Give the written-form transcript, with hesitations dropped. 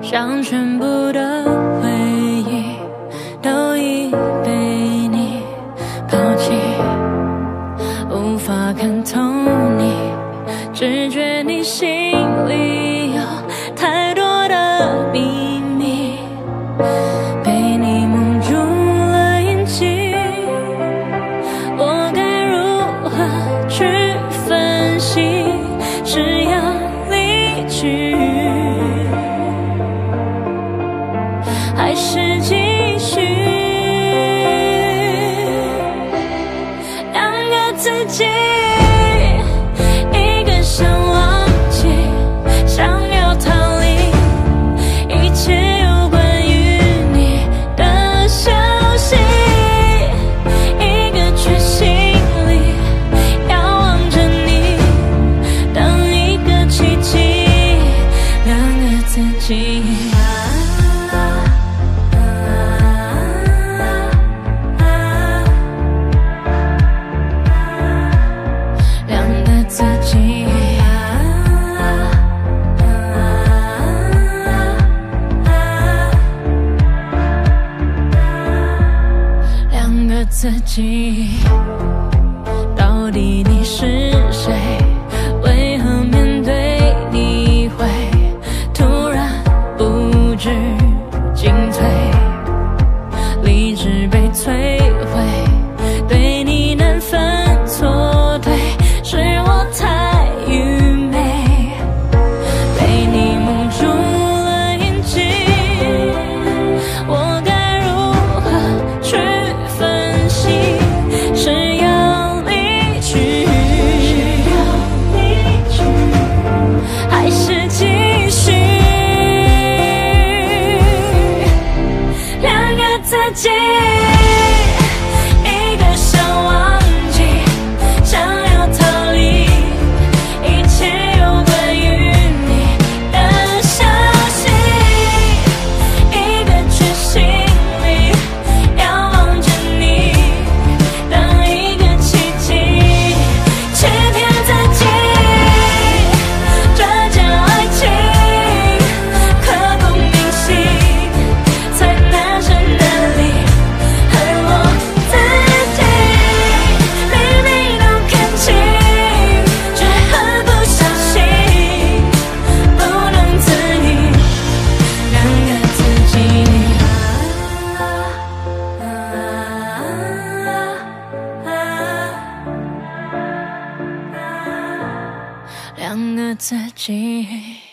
像全部的回忆都已被你抛弃，无法看透你，只觉你心里有太多的秘密，被你蒙住了眼睛，我该如何去分析？是要离去，还是继续？两个自己，一个想忘记，想要逃离一切有关于你的消息，一个却心里遥望着你，等一个奇迹。两个自己。自己，到底你是谁？为何面对你会突然不知进退，理智被摧毁，对你难分错对，是我太愚昧，被你蒙住了眼睛，我该如何去分析？是要离去，还是继续？两个自己，一个想忘记，想要逃离一切有关于你的消息，一个却心里遥望着你，等一个奇迹，欺骗自己，这件爱情刻骨铭心，才难舍难离，恨我自己，明明都看清，却很不小心，不能自已，两个自己。两个自己。